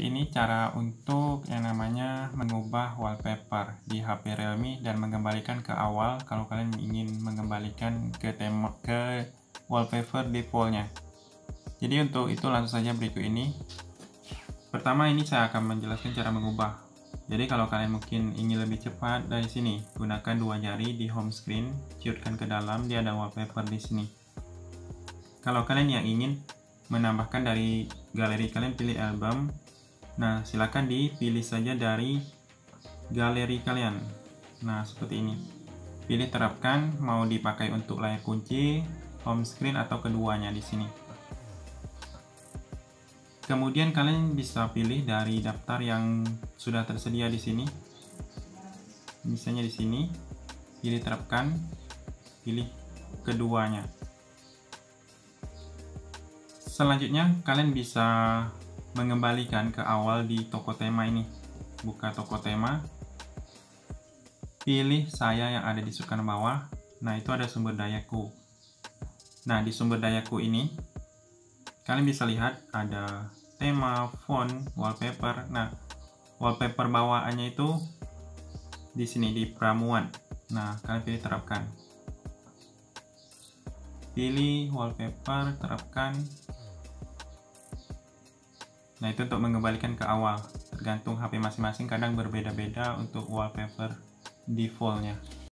ini cara untuk yang namanya mengubah wallpaper di HP Realme dan mengembalikan ke awal kalau kalian ingin mengembalikan ke wallpaper defaultnya. Jadi untuk itu langsung saja berikut ini. Pertama ini saya akan menjelaskan cara mengubah. Jadi kalau kalian mungkin ingin lebih cepat dari sini, gunakan dua jari di home screen, ciutkan ke dalam, dia ada wallpaper di sini. Kalau kalian yang ingin menambahkan dari galeri kalian, pilih album. Nah, silakan dipilih saja dari galeri kalian. Nah, seperti ini. Pilih terapkan, mau dipakai untuk layar kunci, home screen atau keduanya di sini. Kemudian kalian bisa pilih dari daftar yang sudah tersedia di sini. Misalnya di sini, pilih terapkan, pilih keduanya. Selanjutnya, kalian bisa mengembalikan ke awal di toko tema ini. Buka toko tema, pilih saya yang ada di sukan bawah. Nah, itu ada sumber dayaku. Nah, di sumber dayaku ini, kalian bisa lihat ada tema, font, wallpaper. Nah, wallpaper bawaannya itu di sini di pramuan. Nah, kalian pilih terapkan. Pilih wallpaper, terapkan. Nah, itu untuk mengembalikan ke awal. Tergantung HP masing-masing, kadang berbeda-beda untuk wallpaper defaultnya.